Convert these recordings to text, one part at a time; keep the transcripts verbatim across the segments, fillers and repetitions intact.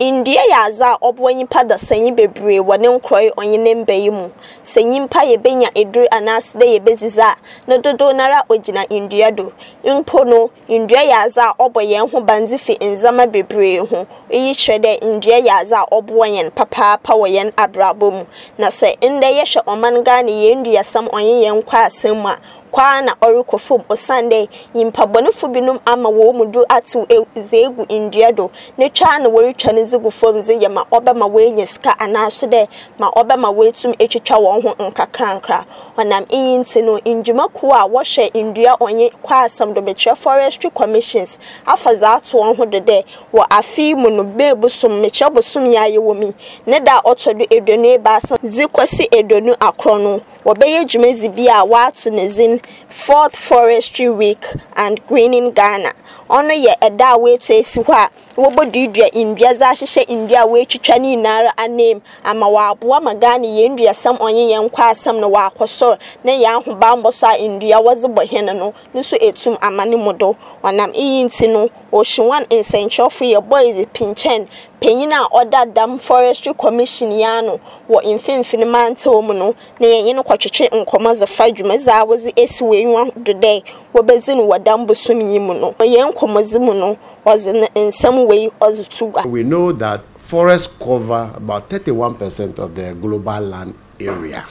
India yaza obwenyi pada senyi bebre wane nkroy onye nembe yimu senyi mpa ye benya edru anasde ye beziza no dodo nara ogina India do impo no India yaza oboye ho banzifi nzama bebre ho eyi trede India yaza obwenyen papa pa woyen abrabom na se inde ye hwe oman Ghana ye ndua sam onye ye nkwa asem a kwa na orikofum osande yimpabonefo binum ama wo mudu atu ezegu India do ne twa na woritwa ne zigu fom ze yema obema wenye ska anaso de ma obema wetum etwetwa won ho nkakrankra onam iyinti no injuma ko a wo hwe India onye kwa asam do metre forestry commissions afaza atu won ho de wo afi mu no bebusum metre busum yaye wo mi ne da otodo edonu e ba san zikosi edonu akrono wo beye dwumezi bia wa atu ne zin Fourth Forestry Week and Greening Ghana. Ono ye eda we to esi hwa wobo didua India za hye India we twitwa ni nara anem ama wa aboa magana ye ndua sam onye ye nkwa asam no wa akoso na ya ahoba mboso a India waze bohene no nso etum amane modo onam iyinti no ohwenwan insenchofo ye boys pinchen penyina order dam forestry commission ya no wo infimfini manto mu no na ye no kwatwetwe nkomaze fadwuma za waze esi we nwa dodai wo bezin wadam busum yimu no ye nkomazimu no waze nsam we ozutuga. We know that forests cover about thirty-one percent of the global land area.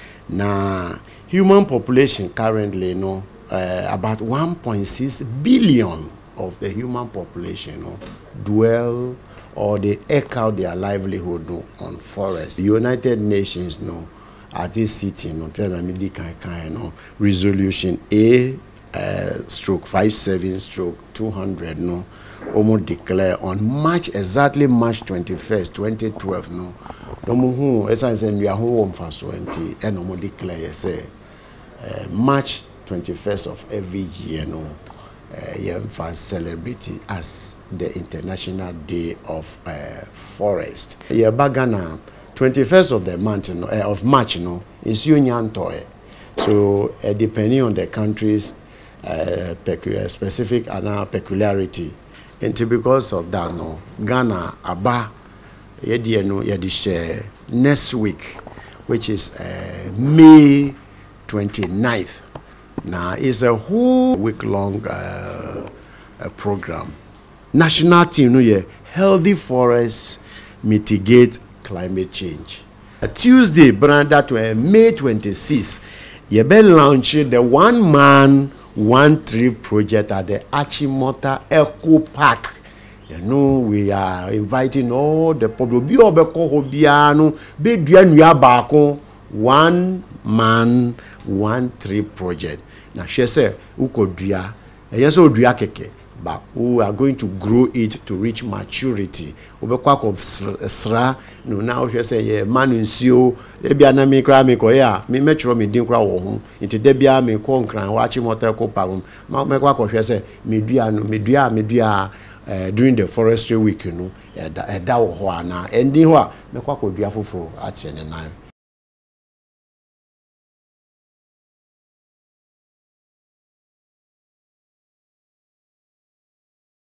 Now, human population currently, you know, uh, about one point six billion of the human population, you know, dwell or they eke out their livelihood, you know, on forests. The United Nations, you know, at this sitting, you know, tell me the kind, you know, resolution A uh, stroke five seven stroke two hundred, you know, almost declare on March, exactly March twenty-first, twenty twelve, no. No more, as I said, we are home for twenty, and no more declare, say, uh, March twenty-first of every year, no, uh, you celebrate it as the International Day of uh, Forest. Yeah, Bagana, twenty-first of the month, no, uh, of March, no, is Union Toy. So, uh, depending on the country's uh, peculiar, specific and peculiarity. And because of that, no, Ghana, Aba, yedi no yedi share next week, which is uh, May twenty-ninth. Now, it's a whole week-long uh, uh, program. National team, no, yeah, healthy forests mitigate climate change. A Tuesday, branda to uh, May twenty-sixth, you be launching the one-man One tree project at the Achimota Eco Park. You know, we are inviting all the public. Be obeko hobiano, be duanuya bako. One man, one tree project. Now she say, uko dua, yes, o dua keke, but we are going to grow it to reach maturity. Obeko of sra. No, now she say, yeah, man in sio. Ebi anami kra me ko ya me metro me din kra wo ho nti de bia me ko nkran wa chi motor ko pagum me kwa ko hwe se me dua no me dua me dua during the forestry week no e da wo ho ana ending ho a me kwa ko dua foforo a che ne nan